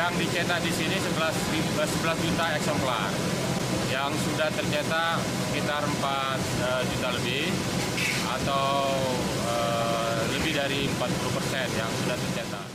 Yang dicetak di sini 11 juta eksemplar. Yang sudah tercetak sekitar 4 juta lebih, atau lebih dari 40% yang sudah tercetak.